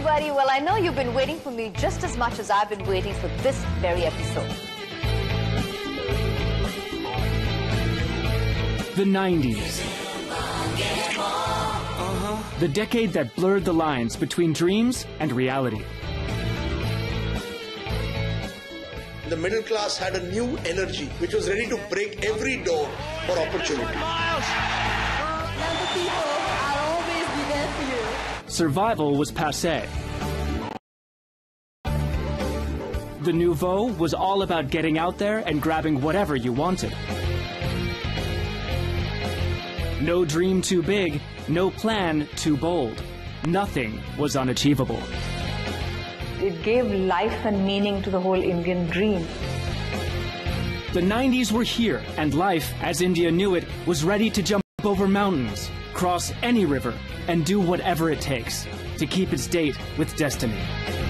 everybody. Well, I know you've been waiting for me just as much as I've been waiting for this very episode. The 90s. The decade that blurred the lines between dreams and reality. The middle class had a new energy which was ready to break every door for opportunity. The people, I'll always be there for you. Survival was passé. The nouveau was all about getting out there and grabbing whatever you wanted. No dream too big, no plan too bold. Nothing was unachievable. It gave life and meaning to the whole Indian dream. The 90s were here, and life, as India knew it, was ready to jump over mountains, cross any river, and do whatever it takes to keep its date with destiny.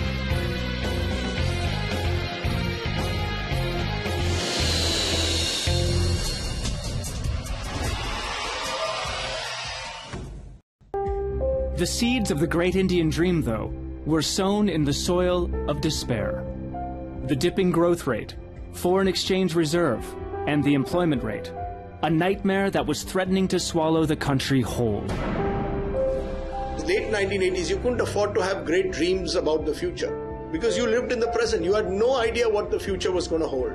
The seeds of the great Indian dream, though, were sown in the soil of despair. The dipping growth rate, foreign exchange reserve, and the employment rate, a nightmare that was threatening to swallow the country whole. In the late 1980s, you couldn't afford to have great dreams about the future because you lived in the present. You had no idea what the future was going to hold.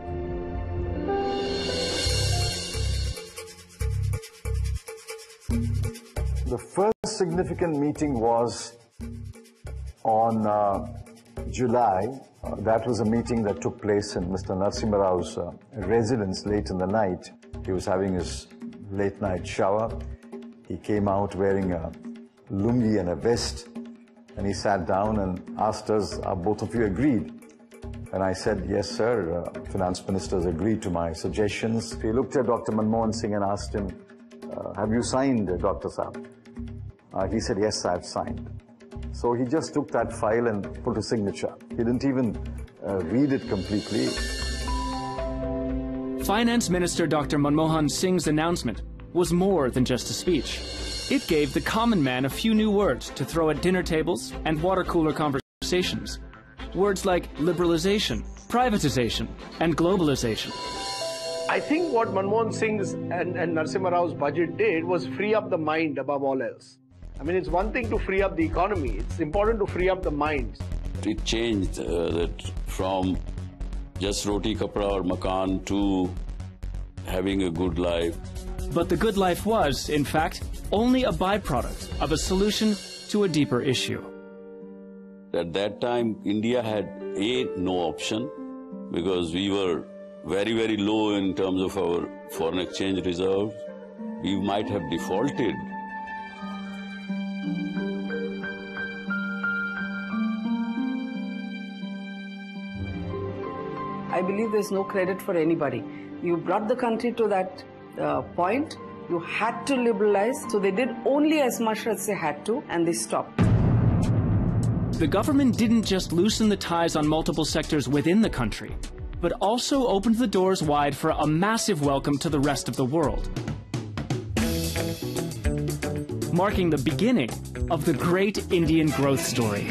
The first significant meeting was on July. That was a meeting that took place in Mr. Narasimha Rao's residence late in the night. He was having his late night shower. He came out wearing a lungi and a vest, and he sat down and asked us, are both of you agreed? And I said, yes, sir. Finance ministers agreed to my suggestions. He looked at Dr. Manmohan Singh and asked him, have you signed, Dr. Saab? He said, yes, I've signed. So he just took that file and put a signature. He didn't even read it completely. Finance Minister Dr. Manmohan Singh's announcement was more than just a speech. It gave the common man a few new words to throw at dinner tables and water cooler conversations. Words like liberalization, privatization, and globalization. I think what Manmohan Singh's and Narasimha Rao's budget did was free up the mind above all else. I mean, it's one thing to free up the economy. It's important to free up the minds. It changed that from just roti, kapra or makan to having a good life. But the good life was, in fact, only a byproduct of a solution to a deeper issue. At that time, India had no option because we were very, very low in terms of our foreign exchange reserves. We might have defaulted. I believe there's no credit for anybody. You brought the country to that point. You had to liberalize. So they did only as much as they had to, and they stopped. The government didn't just loosen the ties on multiple sectors within the country, but also opened the doors wide for a massive welcome to the rest of the world, marking the beginning of the great Indian growth story.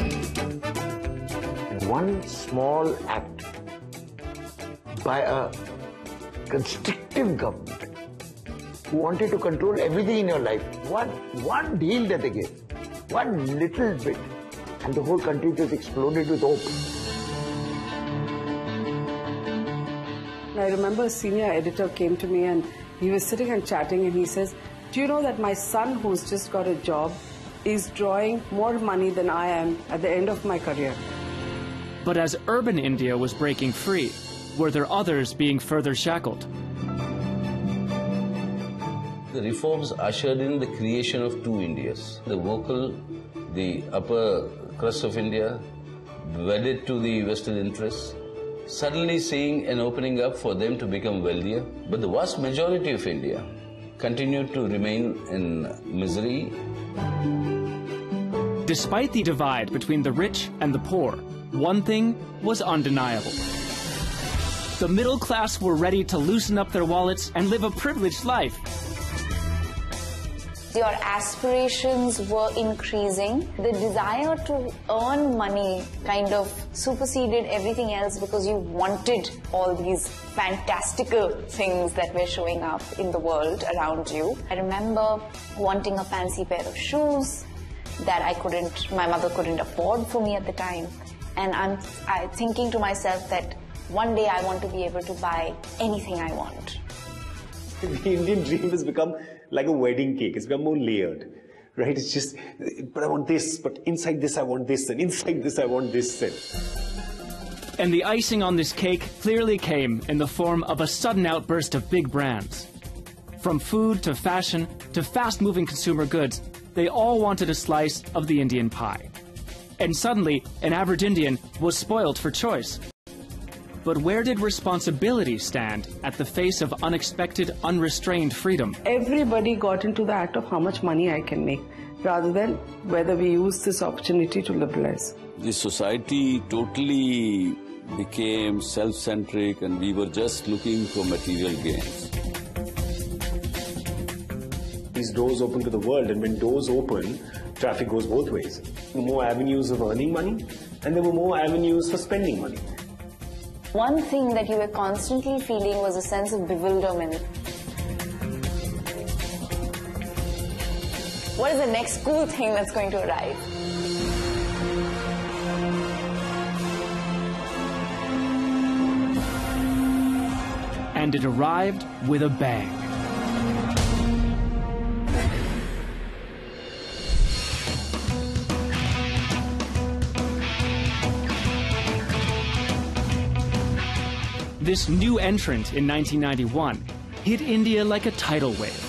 One small act by a constrictive government who wanted to control everything in your life. One deal that they gave, one little bit, and the whole country just exploded with hope. I remember a senior editor came to me and he was sitting and chatting and he says, do you know that my son who's just got a job is drawing more money than I am at the end of my career? But as urban India was breaking free, were there others being further shackled? The reforms ushered in the creation of two Indias. The vocal, the upper crust of India, wedded to the Western interests, suddenly seeing an opening up for them to become wealthier. But the vast majority of India continued to remain in misery. Despite the divide between the rich and the poor, one thing was undeniable. The middle class were ready to loosen up their wallets and live a privileged life. Your aspirations were increasing. The desire to earn money kind of superseded everything else because you wanted all these fantastical things that were showing up in the world around you. I remember wanting a fancy pair of shoes that my mother couldn't afford for me at the time. And I'm thinking to myself that one day I want to be able to buy anything I want. The Indian dream has become like a wedding cake. It's become more layered, right? It's just, but I want this, but inside this I want this, and inside this I want this. And the icing on this cake clearly came in the form of a sudden outburst of big brands. From food to fashion to fast-moving consumer goods, they all wanted a slice of the Indian pie. And suddenly, an average Indian was spoiled for choice. But where did responsibility stand at the face of unexpected, unrestrained freedom? Everybody got into the act of how much money I can make, rather than whether we use this opportunity to liberalize. The society totally became self-centric, and we were just looking for material gains. These doors open to the world, and when doors open, traffic goes both ways. There were more avenues of earning money, and there were more avenues for spending money. One thing that you were constantly feeling was a sense of bewilderment. What is the next cool thing that's going to arrive? And it arrived with a bang. This new entrant in 1991 hit India like a tidal wave.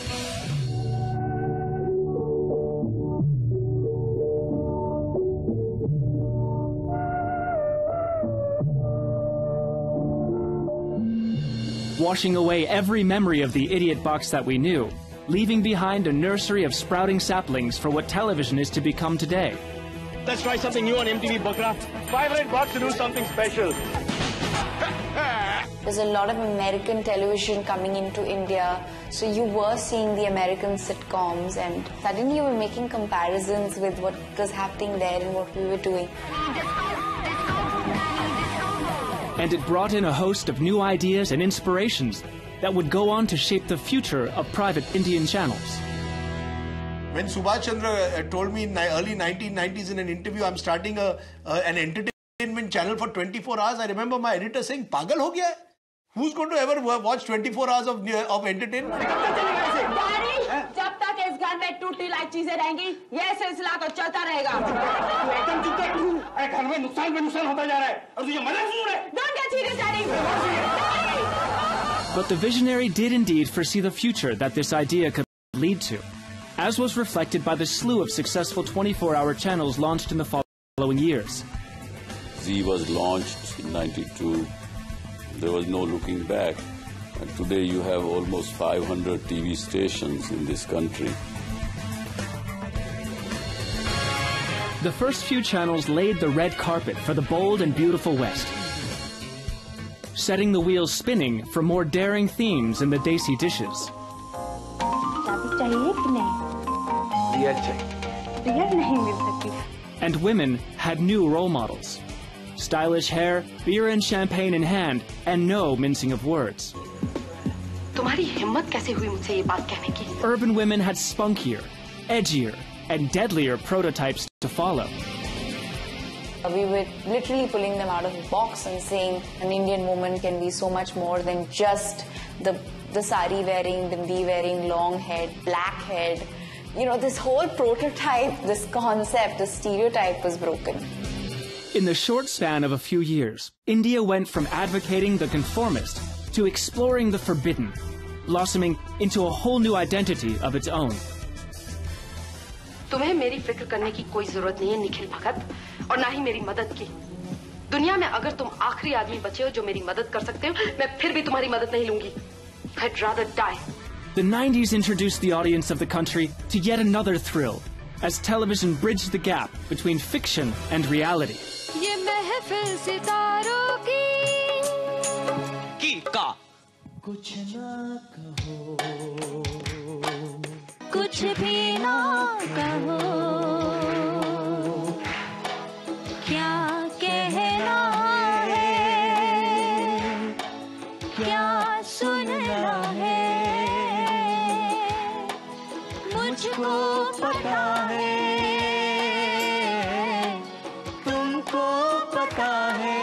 Washing away every memory of the idiot box that we knew, leaving behind a nursery of sprouting saplings for what television is to become today. Let's try something new on MTV Bakra. $500 to do something special. There's a lot of American television coming into India, so you were seeing the American sitcoms, and suddenly you were making comparisons with what was happening there and what we were doing. And it brought in a host of new ideas and inspirations that would go on to shape the future of private Indian channels. When Subhash Chandra told me in the early 1990s in an interview, I'm starting an entertainment channel for 24 hours, I remember my editor saying, "Pagal ho gaya hai? Who's going to ever watch 24 hours of entertainment?" जब तक इस घर में टूटी light चीजें रहेंगी, ये सिलसिला तो चलता रहेगा। एकदम चुप कर, अरे घर में नुकसान पे नुकसान होता जा रहा है, और तुझे मना क्यों है? Don't get serious, Daddy. But the visionary did indeed foresee the future that this idea could lead to, as was reflected by the slew of successful 24-hour channels launched in the following years. Zee was launched in '92. There was no looking back. And today you have almost 500 TV stations in this country. The first few channels laid the red carpet for the bold and beautiful West, setting the wheels spinning for more daring themes in the desi dishes. And women had new role models. Stylish hair, beer and champagne in hand, and no mincing of words. Urban women had spunkier, edgier, and deadlier prototypes to follow. We were literally pulling them out of the box and saying an Indian woman can be so much more than just the sari wearing, bindi wearing, long head, black head. You know, this whole prototype, this concept, this stereotype was broken. In the short span of a few years, India went from advocating the conformist to exploring the forbidden, blossoming into a whole new identity of its own. तुम्हें मेरी फिक्र करने की कोई जरूरत नहीं है निखिल भगत, और ना ही मेरी मदद की। दुनिया में अगर तुम आखिरी आदमी बचे हो जो मेरी मदद कर सकते हो, मैं फिर भी तुम्हारी मदद नहीं लूंगी। I'd rather die. The 90s introduced the audience of the country to yet another thrill, as television bridged the gap between fiction and reality. ये महफिल सितारों की का कुछ ना कहो, कुछ कुछ भी ना कहो, क्या कहना है, क्या सुनना है, मुझको पता है, तुमको पता है।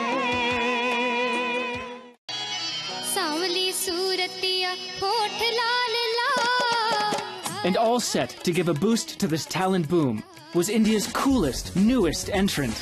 सांवली सूरतिया होठ लाल लाल। And all set to give a boost to this talent boom was India's coolest, newest entrant.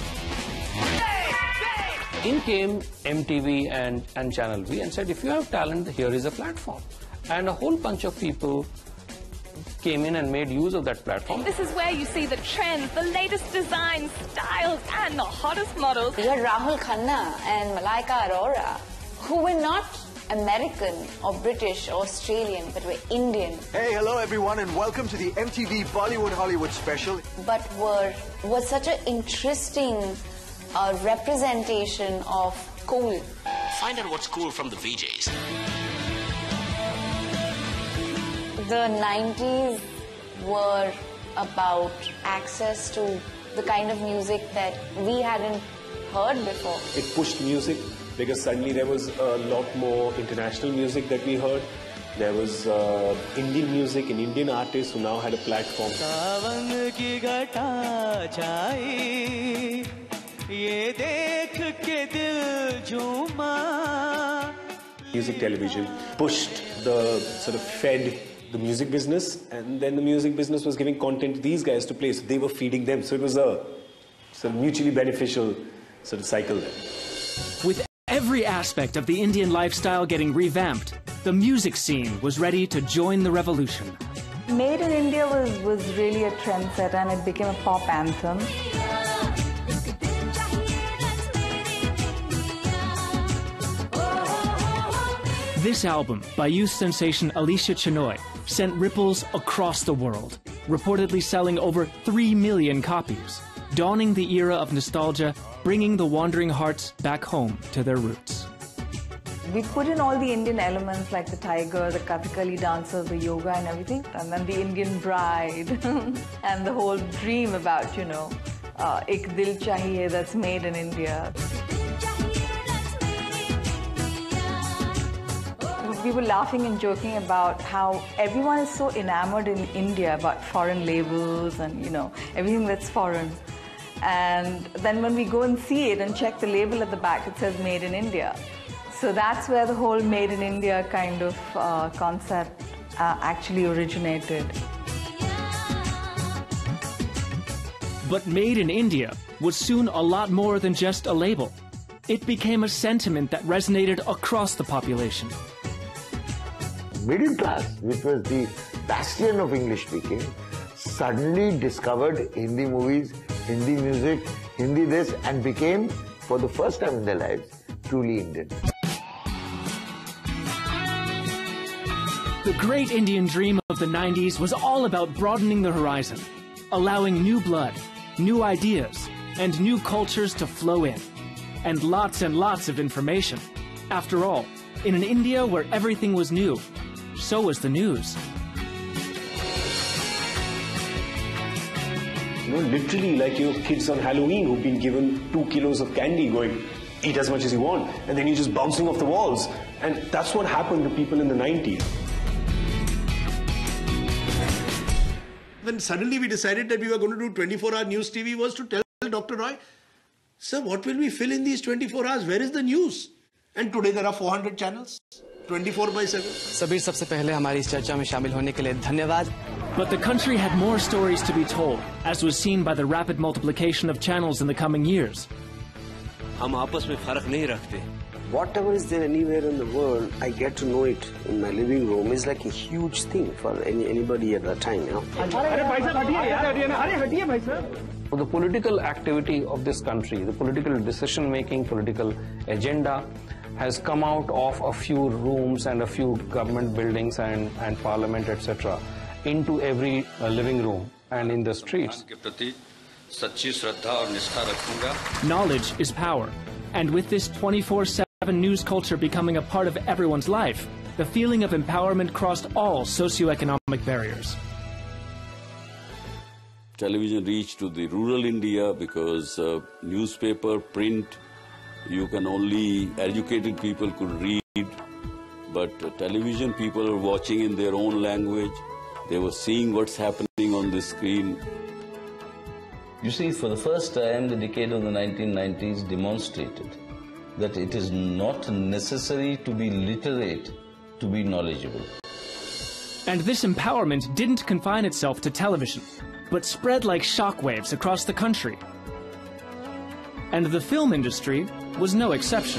In came MTV and Channel V and said, if you have talent, here is a platform. And a whole bunch of people came in and made use of that platform. This is where you see the trends, the latest designs, styles, and the hottest models. You had Rahul Khanna and Malaika Arora, who were not American or British or Australian, but were Indian. Hey, hello everyone, and welcome to the MTV Bollywood Hollywood special. But were such an interesting representation of cool. Find out what's cool from the VJs. The 90s were about access to the kind of music that we hadn't heard before. It pushed music because suddenly there was a lot more international music that we heard. There was Indian music and Indian artists who now had a platform. सावन की घटा छाई, ये देख के दिल झूमा. Music television pushed the sort of fed the music business, and then the music business was giving content to these guys to play, so they were feeding them. So it was a sort of mutually beneficial sort of cycle there. With every aspect of the Indian lifestyle getting revamped, the music scene was ready to join the revolution. Made in India was really a trendsetter, and it became a pop anthem. This album, by youth sensation Alicia Chenoy, sent ripples across the world, reportedly selling over 3 million copies, dawning the era of nostalgia, bringing the wandering hearts back home to their roots. We put in all the Indian elements like the tiger, the Kathakali dancers, the yoga and everything, and then the Indian bride and the whole dream about, ek dil chahiye, that's made in India. We were laughing and joking about how everyone is so enamored in India about foreign labels and, everything that's foreign. And then when we go and see it and check the label at the back, it says Made in India. So that's where the whole Made in India kind of concept actually originated. But Made in India was soon a lot more than just a label. It became a sentiment that resonated across the population. Middle class, which was the bastion of English speaking, suddenly discovered Hindi movies, Hindi music, Hindi this, and became, for the first time in their lives, truly Indian. The great Indian dream of the 90s was all about broadening the horizon, allowing new blood, new ideas, and new cultures to flow in. And lots of information. After all, in an India where everything was new, so was the news. Literally like your kids on Halloween who've been given 2 kilos of candy going, eat as much as you want, and then you're just bouncing off the walls. And that's what happened to people in the 90s. When suddenly we decided that we were going to do 24-hour news TV was to tell Dr. Roy, sir, what will we fill in these 24 hours? Where is the news? And today there are 400 channels, 24/7. Sabir, सबसे पहले हमारी इस चर्चा में शामिल होने के लिए धन्यवाद. But the country had more stories to be told, as was seen by the rapid multiplication of channels in the coming years. हम आपस में फर्क नहीं रखते. Whatever is there anywhere in the world, I get to know it in my living room. It's like a huge thing for anybody at that time, For the political activity of this country, the political decision-making, political agenda has come out of a few rooms and a few government buildings and parliament, etc., into every living room and in the streets. Knowledge is power. And with this 24/7 news culture becoming a part of everyone's life, the feeling of empowerment crossed all socioeconomic barriers. television reached to the rural India because newspaper, print, you can only, educated people could read, but television people were watching in their own language. They were seeing what's happening on the screen. You see, for the first time, the decade of the 1990s demonstrated that it is not necessary to be literate to be knowledgeable. And this empowerment didn't confine itself to television, but spread like shockwaves across the country. And the film industry was no exception.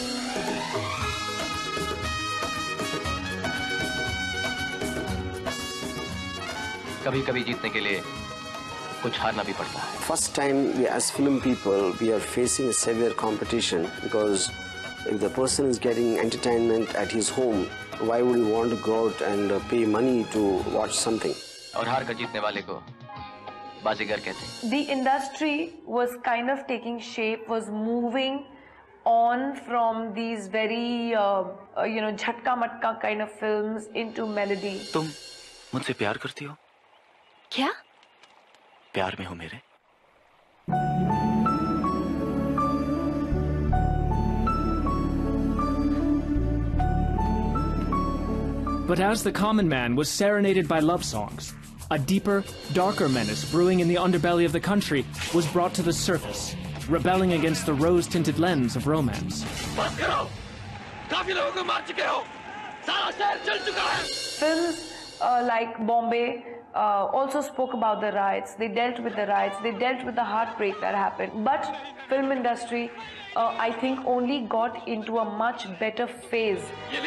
कभी-कभी जीतने के लिए कुछ हारना भी पड़ता है. First time, we as film people, we are facing a severe competition because if the person is getting entertainment at his home, why would he want to go out and pay money to watch something? और हार कर जीतने वाले को बाजीगर कहते हैं. The industry was kind of taking shape, was moving on from these very, jhatka matka kind of films into melody. तुम मुझसे प्यार करती हो? क्या? प्यार में हो मेरे. But as the common man was serenaded by love songs, a deeper, darker menace brewing in the underbelly of the country was brought to the surface, rebelling against the rose-tinted lens of romance. Films like Bombay also spoke about the riots. They dealt with the riots. They dealt with the heartbreak that happened. But film industry, I think, only got into a much better phase.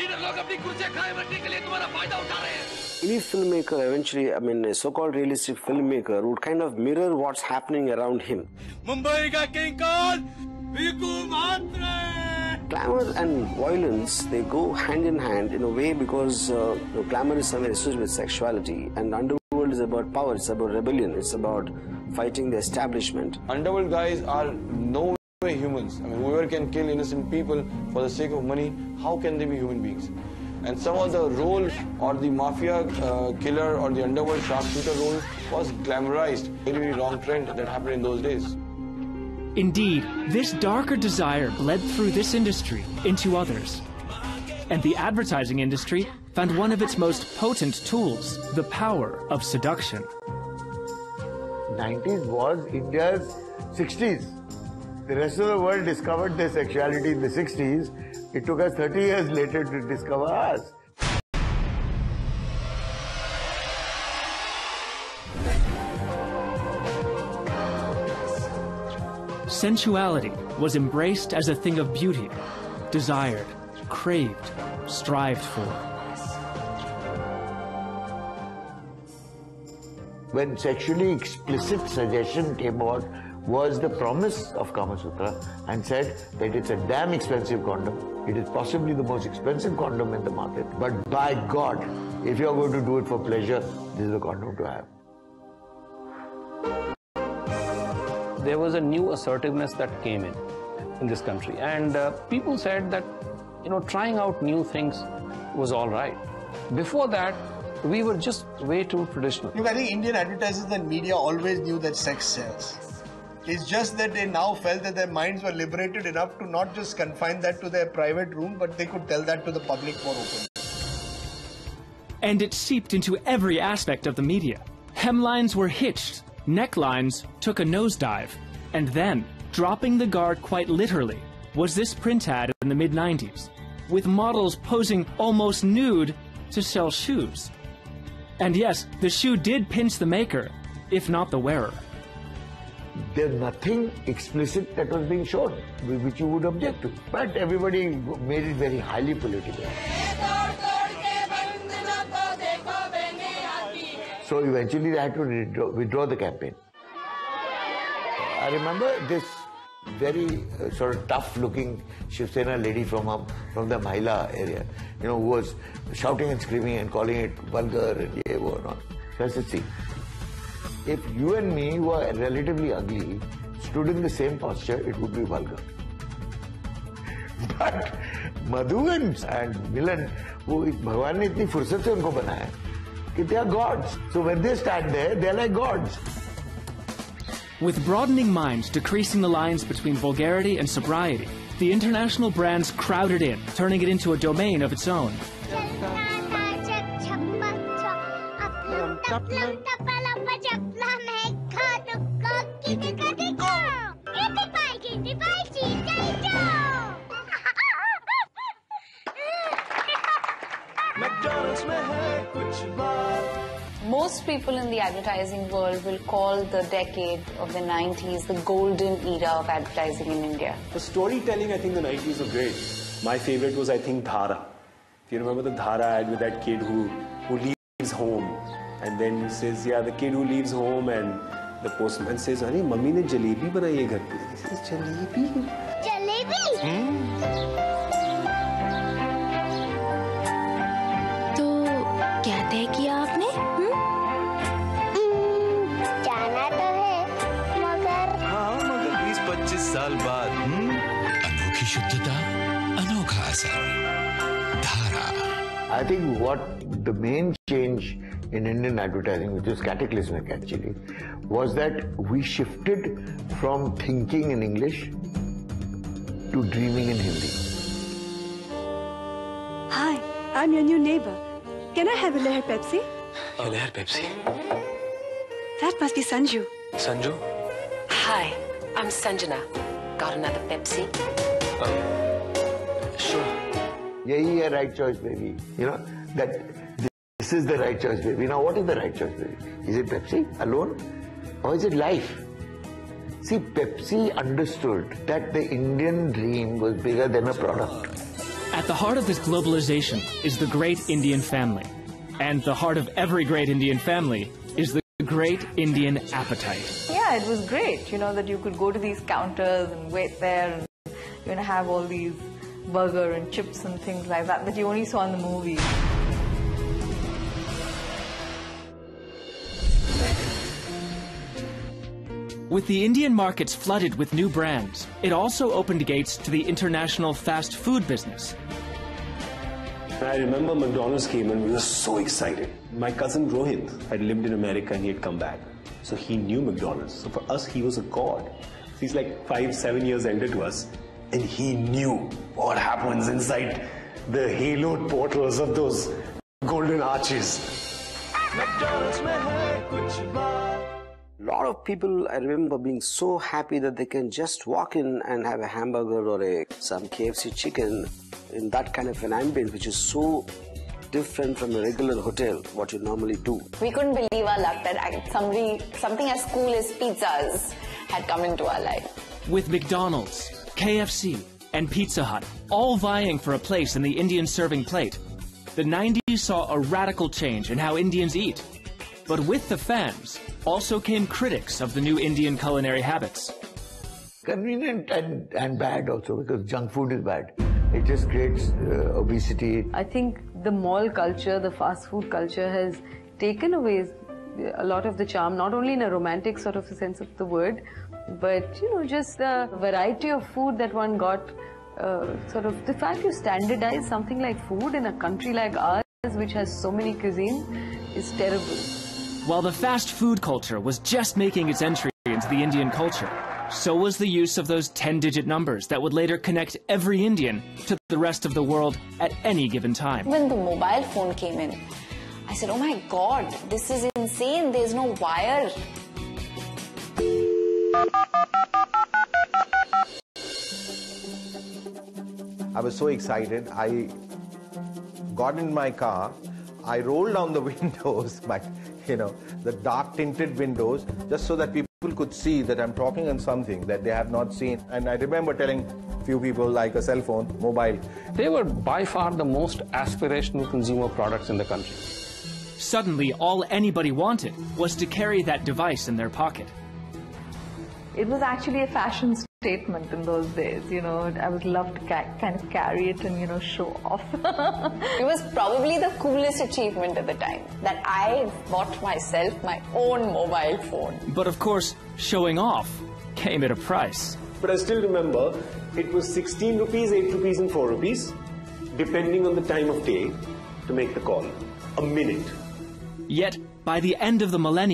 Any filmmaker eventually, a so-called realistic filmmaker would kind of mirror what's happening around him. Mumbai ka king kaun? Viku Mhatre! Glamour and violence, they go hand in hand in a way because glamour is somewhere associated with sexuality, and underworld is about power, it's about rebellion, it's about fighting the establishment. Underworld guys are no way humans. Whoever can kill innocent people for the sake of money, how can they be human beings? And some of the role or the mafia killer or the underworld sharpshooter role was glamorized. Very, very wrong trend that happened in those days. Indeed, this darker desire bled through this industry into others. And the advertising industry found one of its most potent tools, the power of seduction. 90s was India's 60s. The rest of the world discovered their sexuality in the 60s. It took us 30 years later to discover ours. Sensuality was embraced as a thing of beauty, desired, craved, strived for. When sexually explicit suggestion came out, was the promise of Kama Sutra, and said that it's a damn expensive condom. It is possibly the most expensive condom in the market. But by God, if you're going to do it for pleasure, this is a condom to have. There was a new assertiveness that came in this country, and people said that trying out new things was all right. Before that, we were just way too traditional. Look, I think Indian advertisers and media always knew that sex sells. It's just that they now felt that their minds were liberated enough to not just confine that to their private room, but they could tell that to the public more openly. And it seeped into every aspect of the media. Hemlines were hitched. Necklines took a nosedive, and then, dropping the guard quite literally, was this print ad in the mid-90s, with models posing almost nude to sell shoes. And yes, the shoe did pinch the maker, if not the wearer. There's nothing explicit that was being shown, which you would object to. But everybody made it very highly political. So eventually they had to withdraw the campaign. I remember this very sort of tough-looking Shiv Sena lady from the Mahila area, who was shouting and screaming and calling it vulgar and ye wo and all. So I said, see, if you and me were relatively ugly, stood in the same posture, it would be vulgar. But Madhu and Milan, Bhagwan ne itni fursat se unko banaya, they are gods. So when they stand there, they are like gods. With broadening minds decreasing the lines between vulgarity and sobriety, the international brands crowded in, turning it into a domain of its own. Most people in the advertising world will call the decade of the 90s the golden era of advertising in India. For storytelling, I think the 90s were great. My favorite was, I think, Dhara. If you remember the Dhara ad with that kid who leaves home and then says, yeah, the kid who leaves home, and the postman says, "Arey, mummy ne jalebi banayi hai ghar pe." He says, "Jalebi? Jalebi? तो क्या तय किया आपने? जाना तो है, मगर 20-25 साल बाद अनोखी शुद्धता, अनोखा असर। धारा। I think what the main change in Indian advertising, which is cataclysmic actually, was that we shifted from thinking in English to dreaming in Hindi. Hi, I'm your new neighbor. Can I have a Leher Pepsi? A Leher Pepsi? That must be Sanju. Sanju? Hi, I'm Sanjana. Got another Pepsi? Sure. Yahi hai right choice, baby. You know, that this is the right choice, baby. Now, what is the right choice, baby? Is it Pepsi alone? Or is it life? See, Pepsi understood that the Indian dream was bigger than a product. At the heart of this globalization is the great Indian family. And the heart of every great Indian family is the great Indian appetite. Yeah, it was great, you know, that you could go to these counters and wait there and you're going to have all these burger and chips and things like that you only saw in the movies. With the Indian markets flooded with new brands, it also opened gates to the international fast food business. I remember McDonald's came and we were so excited. My cousin Rohit had lived in America and he had come back. So he knew McDonald's. So for us, he was a god. He's like 5-7 years elder to us. And he knew what happens inside the haloed portals of those golden arches. McDonald's mein hai kuch baat. A lot of people, I remember, being so happy that they can just walk in and have a hamburger or some KFC chicken in that kind of an ambience, which is so different from a regular hotel, what you normally do. We couldn't believe our luck that something as cool as pizzas had come into our life. With McDonald's, KFC, and Pizza Hut all vying for a place in the Indian serving plate, the 90s saw a radical change in how Indians eat. But with the fans also came critics of the new Indian culinary habits. Convenient and bad also, because junk food is bad. It just creates obesity. I think the mall culture, the fast food culture has taken away a lot of the charm, not only in a romantic sort of a sense of the word, but, you know, just the variety of food that one got, sort of the fact you standardize something like food in a country like ours, which has so many cuisines, is terrible. While the fast food culture was just making its entry into the Indian culture, so was the use of those 10-digit numbers that would later connect every Indian to the rest of the world at any given time. When the mobile phone came in, I said, oh my God, this is insane, there's no wire. I was so excited. I got in my car, I rolled down the windows, the dark tinted windows, just so that people could see that I'm talking on something that they have not seen. And I remember telling a few people, like a cell phone, mobile. They were by far the most aspirational consumer products in the country. Suddenly, all anybody wanted was to carry that device in their pocket. It was actually a fashion statement in those days, you know. I would love to kind of carry it and, you know, show off. It was probably the coolest achievement at the time, that I bought myself my own mobile phone. But of course, showing off came at a price. But I still remember it was 16 rupees, 8 rupees and 4 rupees, depending on the time of day, to make the call. A minute. Yet, by the end of the millennium,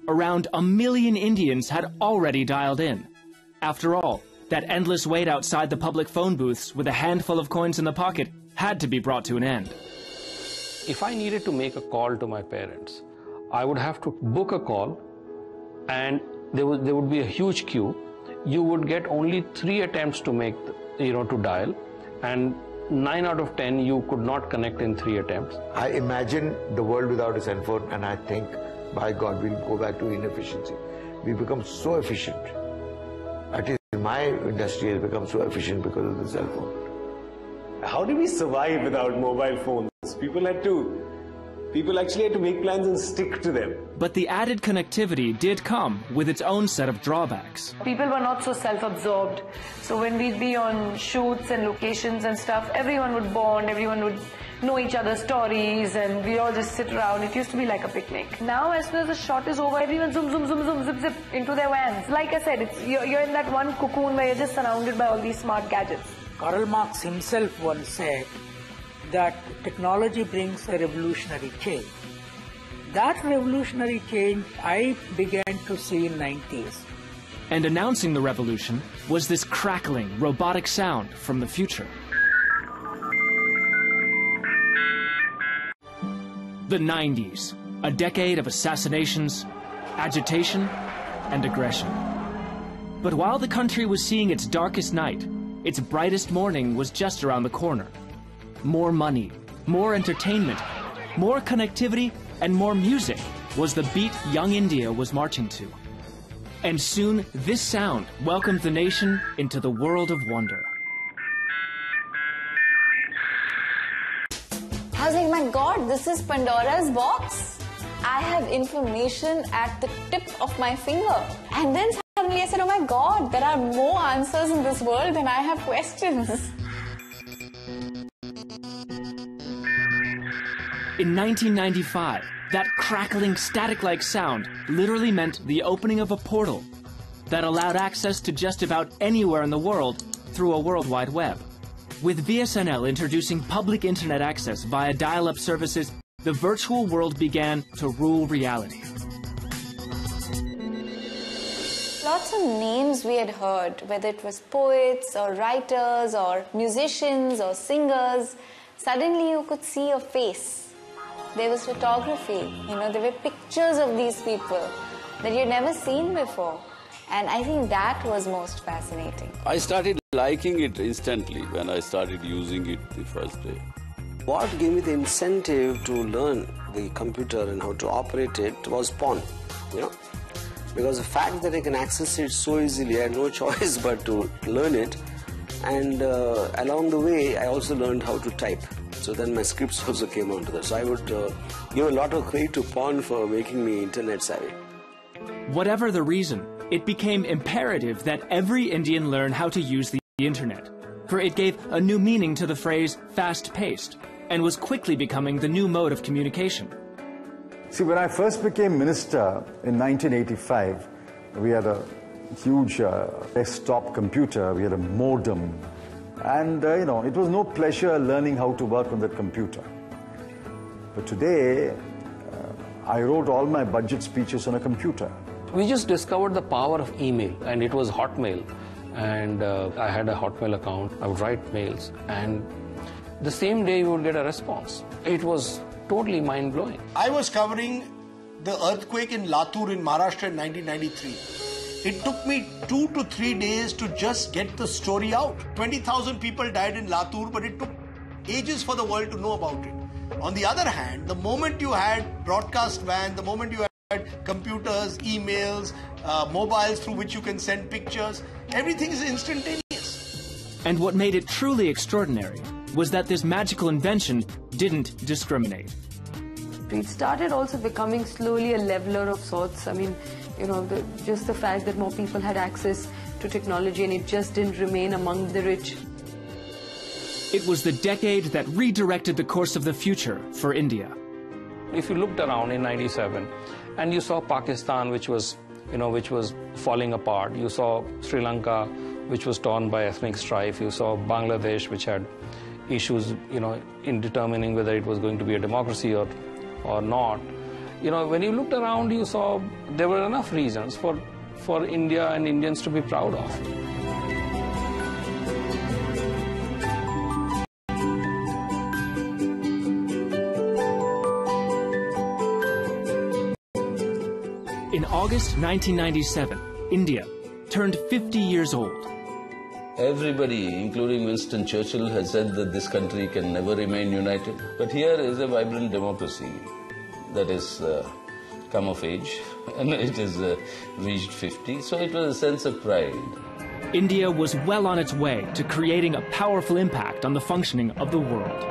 around 1 million Indians had already dialed in. After all, that endless wait outside the public phone booths with a handful of coins in the pocket had to be brought to an end. If I needed to make a call to my parents, I would have to book a call, and there would be a huge queue. You would get only 3 attempts to make, to dial, and 9 out of 10 you could not connect in 3 attempts. I imagine the world without a cell phone, and I think, by God, we'll go back to inefficiency. We become so efficient. At least my industry has become so efficient because of the cell phone. How did we survive without mobile phones? People actually had to make plans and stick to them. But the added connectivity did come with its own set of drawbacks. People were not so self-absorbed. So when we'd be on shoots and locations and stuff, everyone would bond, everyone would know each other's stories, and we all just sit around. It used to be like a picnic. Now, as soon as the shot is over, everyone zoom, zoom, zoom, zoom, zip, zip into their vans. Like I said, you're in that one cocoon where you're just surrounded by all these smart gadgets. Karl Marx himself once said that technology brings a revolutionary change. That revolutionary change I began to see in the 90s. And announcing the revolution was this crackling, robotic sound from the future. The 90s, a decade of assassinations, agitation, and aggression. But while the country was seeing its darkest night, its brightest morning was just around the corner. More money, more entertainment, more connectivity, and more music was the beat young India was marching to. And soon, this sound welcomed the nation into the world of wonder. I was like, my God, this is Pandora's box. I have information at the tip of my finger. And then suddenly I said, oh my God, there are more answers in this world than I have questions. In 1995, that crackling, static-like sound literally meant the opening of a portal that allowed access to just about anywhere in the world through a World Wide Web. With BSNL introducing public internet access via dial-up services, the virtual world began to rule reality. Lots of names we had heard, whether it was poets or writers or musicians or singers. Suddenly you could see a face. There was photography, there were pictures of these people that you'd never seen before. And I think that was most fascinating. I started liking it instantly when I started using it the first day. What gave me the incentive to learn the computer and how to operate it was porn, because the fact that I can access it so easily, I had no choice but to learn it. And along the way, I also learned how to type. So then my scripts also came onto that. So I would give a lot of credit to porn for making me internet savvy. Whatever the reason, it became imperative that every Indian learn how to use the internet, for it gave a new meaning to the phrase fast-paced and was quickly becoming the new mode of communication. See, when I first became minister in 1985, we had a huge desktop computer, we had a modem, and it was no pleasure learning how to work on that computer. But today, I wrote all my budget speeches on a computer. We just discovered the power of email, and it was Hotmail. And I had a Hotmail account. I would write mails, and the same day you would get a response. It was totally mind-blowing. I was covering the earthquake in Latur in Maharashtra in 1993. It took me 2 to 3 days to just get the story out. 20,000 people died in Latur, but it took ages for the world to know about it. On the other hand, the moment you had broadcast van, the moment you had computers, emails, mobiles through which you can send pictures, everything is instantaneous. And what made it truly extraordinary was that this magical invention didn't discriminate. It started also becoming slowly a leveler of sorts. I mean, just the fact that more people had access to technology, and it just didn't remain among the rich. It was the decade that redirected the course of the future for India. If you looked around in '97 and you saw Pakistan, which was falling apart, you saw Sri Lanka, which was torn by ethnic strife, you saw Bangladesh, which had issues, in determining whether it was going to be a democracy or not. when you looked around, you saw there were enough reasons for India and Indians to be proud of. In August 1997, India turned 50 years old. Everybody, including Winston Churchill, has said that this country can never remain united. But here is a vibrant democracy that has come of age, and it has reached 50, so it was a sense of pride. India was well on its way to creating a powerful impact on the functioning of the world.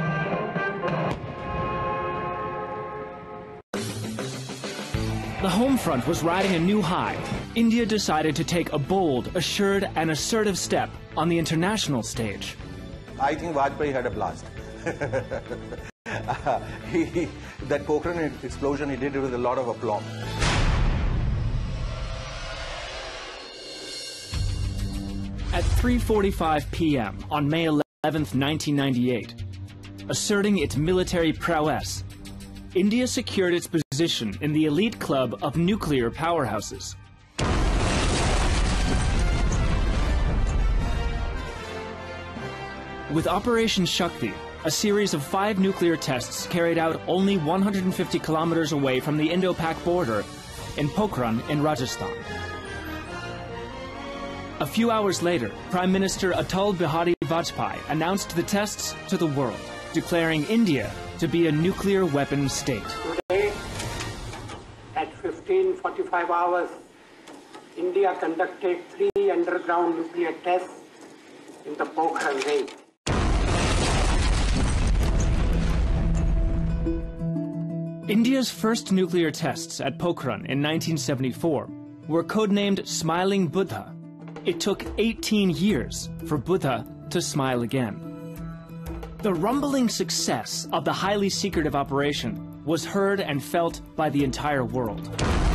The home front was riding a new high. India decided to take a bold, assured, and assertive step on the international stage. I think Vajpayee had a blast. That Pokhran explosion, he did it with a lot of aplomb. At 3:45 p.m. on May 11th, 1998, asserting its military prowess, India secured its position in the elite club of nuclear powerhouses. With Operation Shakti, a series of 5 nuclear tests carried out only 150 kilometers away from the Indo-Pak border in Pokhran in Rajasthan. A few hours later, Prime Minister Atal Bihari Vajpayee announced the tests to the world, declaring India to be a nuclear weapon state. Today, at 15:45 hours, India conducted 3 underground nuclear tests in the Pokhran range. India's first nuclear tests at Pokhran in 1974 were codenamed Smiling Buddha. It took 18 years for Buddha to smile again. The rumbling success of the highly secretive operation was heard and felt by the entire world.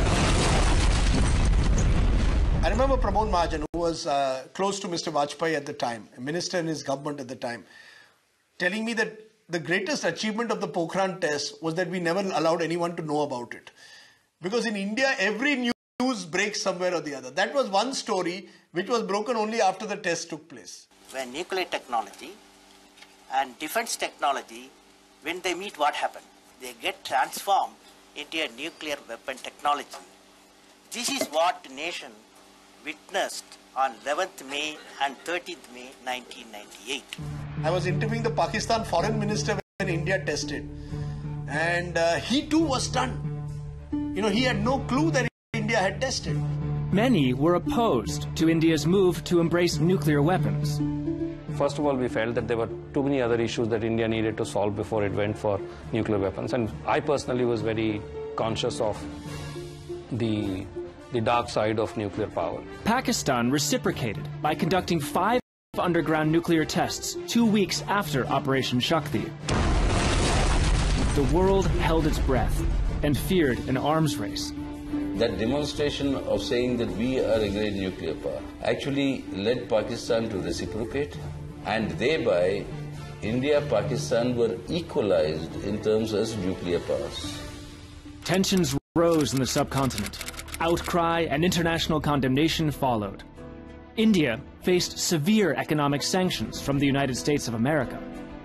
I remember Pramod Mahajan, who was close to Mr. Vajpayee at the time, a minister in his government at the time, telling me that the greatest achievement of the Pokhran test was that we never allowed anyone to know about it. Because in India, every news breaks somewhere or the other. That was one story which was broken only after the test took place. When nuclear technology and defense technology, when they meet, what happens? They get transformed into a nuclear weapon technology. This is what the nation witnessed on 11th May and 13th May 1998. I was interviewing the Pakistan foreign minister when India tested, and he too was stunned. He had no clue that India had tested. Many were opposed to India's move to embrace nuclear weapons. First of all, we felt that there were too many other issues that India needed to solve before it went for nuclear weapons. And I personally was very conscious of the dark side of nuclear power. Pakistan reciprocated by conducting 5 underground nuclear tests 2 weeks after Operation Shakti. The world held its breath and feared an arms race. That demonstration of saying that we are a great nuclear power actually led Pakistan to reciprocate, and thereby India-Pakistan were equalized in terms as nuclear powers. Tensions rose in the subcontinent. Outcry and international condemnation followed. India faced severe economic sanctions from the United States of America.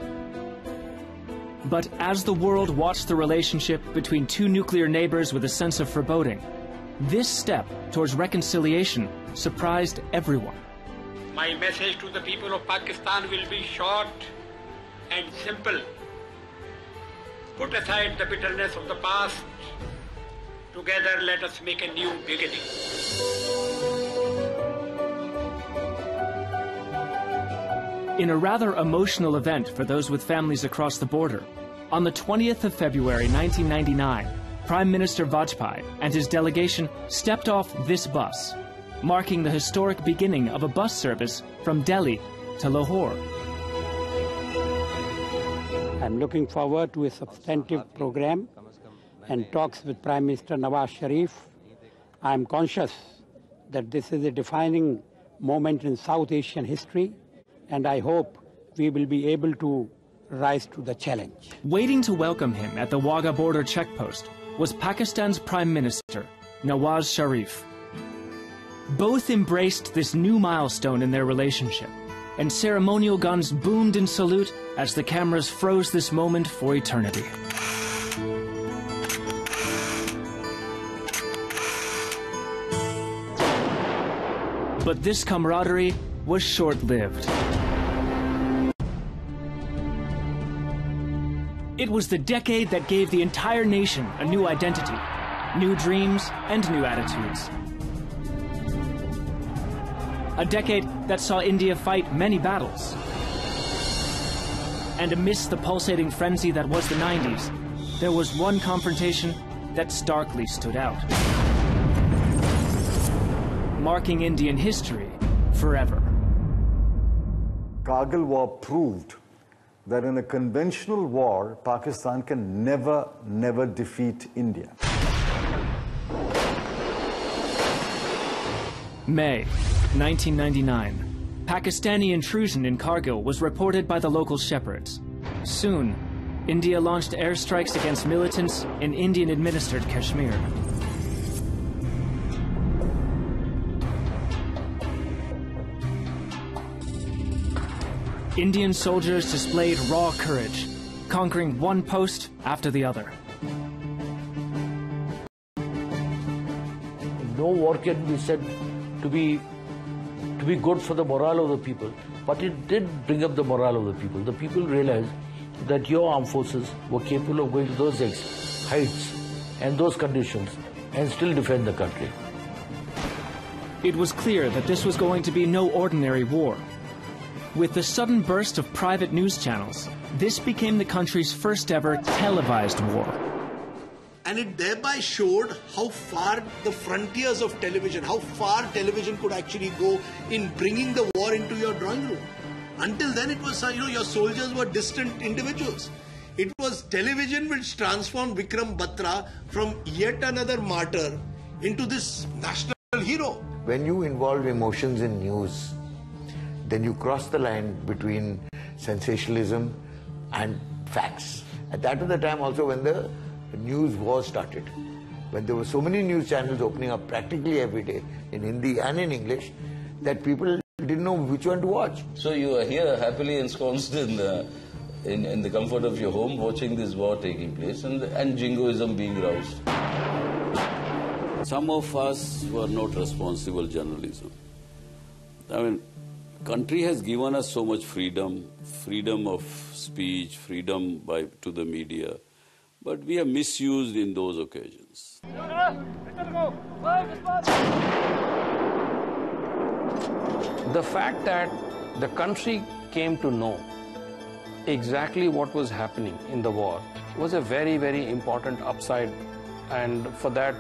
But as the world watched the relationship between 2 nuclear neighbors with a sense of foreboding, this step towards reconciliation surprised everyone. My message to the people of Pakistan will be short and simple. Put aside the bitterness of the past. Together, let us make a new beginning. In a rather emotional event for those with families across the border, on the 20th of February 1999, Prime Minister Vajpayee and his delegation stepped off this bus, marking the historic beginning of a bus service from Delhi to Lahore. I'm looking forward to a substantive program and talks with Prime Minister Nawaz Sharif. I'm conscious that this is a defining moment in South Asian history, and I hope we will be able to rise to the challenge. Waiting to welcome him at the Wagah border checkpost was Pakistan's Prime Minister, Nawaz Sharif. Both embraced this new milestone in their relationship, and ceremonial guns boomed in salute as the cameras froze this moment for eternity. But this camaraderie was short-lived. It was the decade that gave the entire nation a new identity, new dreams, and new attitudes. A decade that saw India fight many battles. And amidst the pulsating frenzy that was the 90s, there was one confrontation that starkly stood out, marking Indian history forever. Kargil War proved that in a conventional war, Pakistan can never defeat India. May 1999. Pakistani intrusion in Kargil was reported by the local shepherds. Soon, India launched airstrikes against militants in Indian-administered Kashmir. Indian soldiers displayed raw courage, conquering one post after the other. No war can be said to be good for the morale of the people, but it did bring up the morale of the people. The people realized that your armed forces were capable of going to those heights and those conditions and still defend the country. It was clear that this was going to be no ordinary war. With the sudden burst of private news channels, this became the country's first ever televised war. And it thereby showed how far the frontiers of television, how far television could actually go in bringing the war into your drawing room. Until then it was, your soldiers were distant individuals. It was television which transformed Vikram Batra from yet another martyr into this national hero. When you involve emotions in news, then you cross the line between sensationalism and facts. And that was the time also when the news war started. When there were so many news channels opening up practically every day in Hindi and in English, that people didn't know which one to watch. So you are here happily ensconced in the comfort of your home, watching this war taking place and jingoism being roused. Some of us were not responsible journalism. I mean, country has given us so much freedom, freedom of speech, freedom to the media, but we are misused in those occasions. The fact that the country came to know exactly what was happening in the war was a very, very important upside, and for that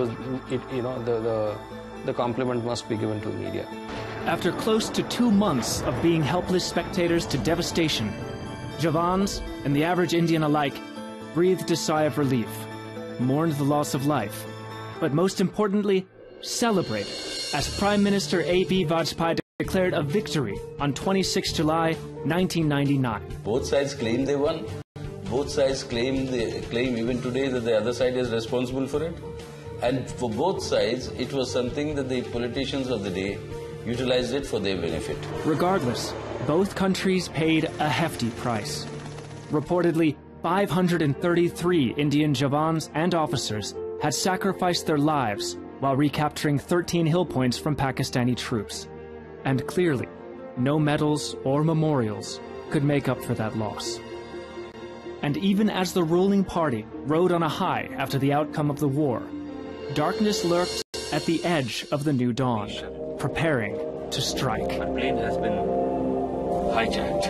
the compliment must be given to the media. After close to 2 months of being helpless spectators to devastation, Javans and the average Indian alike breathed a sigh of relief, mourned the loss of life, but most importantly, celebrated as Prime Minister A.B. Vajpayee declared a victory on 26 July 1999. Both sides claim they won. Both sides claim even today that the other side is responsible for it. And for both sides, it was something that the politicians of the day utilized it for their benefit. Regardless, both countries paid a hefty price. Reportedly, 533 Indian Javans and officers had sacrificed their lives while recapturing 13 hill points from Pakistani troops. And clearly, no medals or memorials could make up for that loss. And even as the ruling party rode on a high after the outcome of the war, darkness lurked at the edge of the new dawn, preparing to strike. The plane has been hijacked.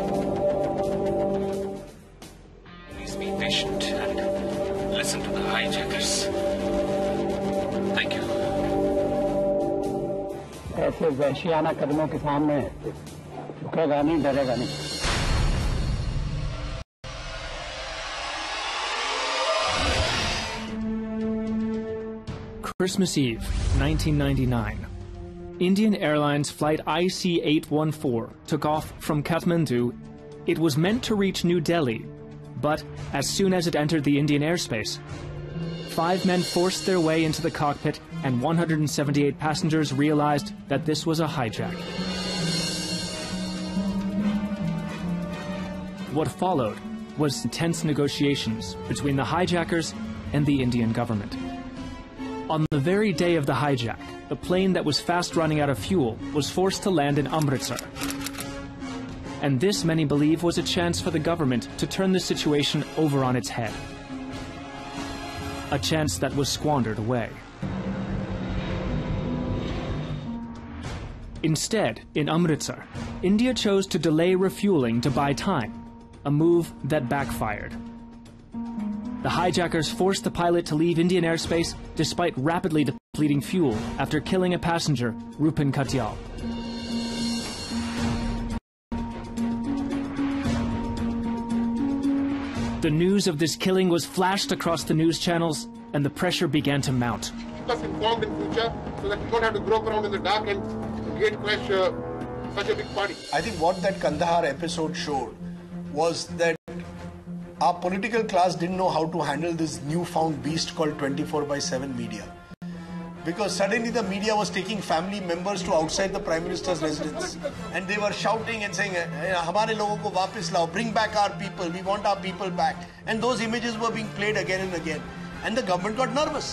Please be patient and listen to the hijackers. Thank you. ऐसे वहशियाना कदमों के सामने झुकेगा नहीं, डरेगा नहीं. Christmas Eve, 1999. Indian Airlines flight IC-814 took off from Kathmandu. It was meant to reach New Delhi, but as soon as it entered the Indian airspace, 5 men forced their way into the cockpit, and 178 passengers realized that this was a hijack. What followed was intense negotiations between the hijackers and the Indian government. On the very day of the hijack, the plane that was fast running out of fuel was forced to land in Amritsar. And this, many believe, was a chance for the government to turn the situation over on its head. A chance that was squandered away. Instead, in Amritsar, India chose to delay refueling to buy time, a move that backfired. The hijackers forced the pilot to leave Indian airspace despite rapidly depleting fuel after killing a passenger, Rupin Katyal. The news of this killing was flashed across the news channels, and the pressure began to mount. Keep us informed in future so that we don't have to grope around in the dark and get crash such a big party. I think what that Kandahar episode showed was that our political class didn't know how to handle this newfound beast called 24/7 media. Because suddenly the media was taking family members to outside the Prime Minister's residence. And they were shouting and saying, "Hamare logo ko wapis lao, bring back our people, we want our people back." And those images were being played again and again. And the government got nervous.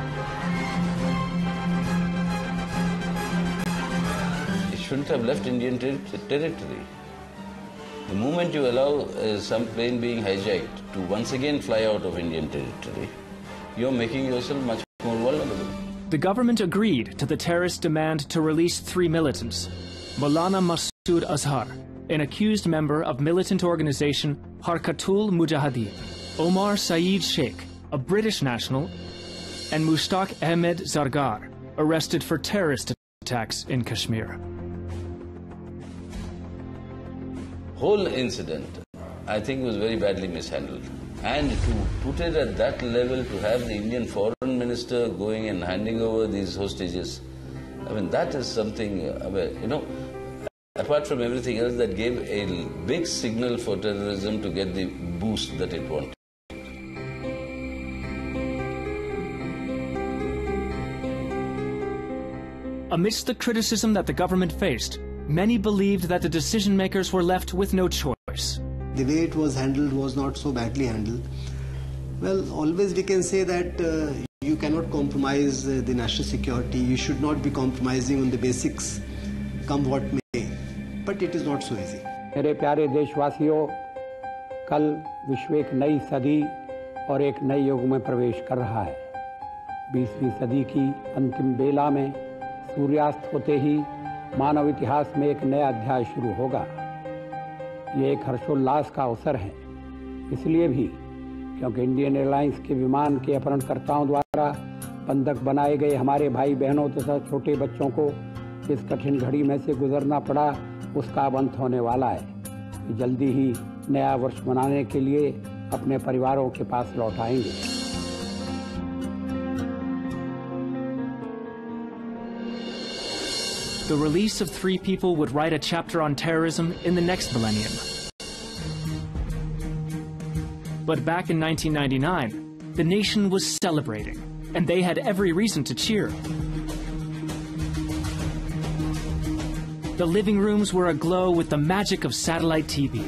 It shouldn't have left Indian territory. The moment you allow some plane being hijacked to once again fly out of Indian territory, you're making yourself much more vulnerable. The government agreed to the terrorist demand to release 3 militants: Maulana Masood Azhar, an accused member of militant organization Harkatul Mujahideen, Omar Saeed Sheikh, a British national, and Mushtaq Ahmed Zargar, arrested for terrorist attacks in Kashmir. Whole incident, I think, was very badly mishandled. And to put it at that level, to have the Indian foreign minister going and handing over these hostages, I mean, that is something, apart from everything else, that gave a big signal for terrorism to get the boost that it wanted. Amidst the criticism that the government faced, many believed that the decision makers were left with no choice. The way it was handled was not so badly handled. Well, always we can say that you cannot compromise the national security. You should not be compromising on the basics, come what may. But it is not so easy. मेरे प्यारे देशवासियों, कल विश्व एक नई सदी और एक नए युग में प्रवेश कर रहा है। 20वीं सदी की अंतिम बेला में सूर्यास्त होते ही मानव इतिहास में एक नया अध्याय शुरू होगा। ये एक हर्षोल्लास का अवसर है, इसलिए भी क्योंकि इंडियन एयरलाइंस के विमान के अपहरणकर्ताओं द्वारा बंधक बनाए गए हमारे भाई बहनों तथा छोटे बच्चों को इस कठिन घड़ी में से गुजरना पड़ा, उसका अब अंत होने वाला है। जल्दी ही नया वर्ष मनाने के लिए अपने परिवारों के पास लौट आएंगे। The release of 3 people would write a chapter on terrorism in the next millennium. But back in 1999, the nation was celebrating, and they had every reason to cheer. The living rooms were aglow with the magic of satellite TV.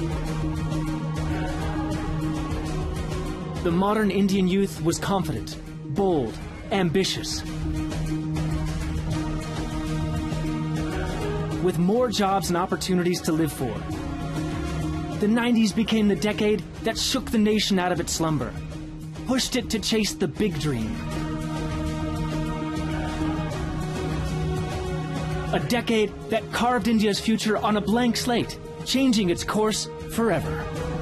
The modern Indian youth was confident, bold, ambitious. With more jobs and opportunities to live for. The 90s became the decade that shook the nation out of its slumber, pushed it to chase the big dream. A decade that carved India's future on a blank slate, changing its course forever.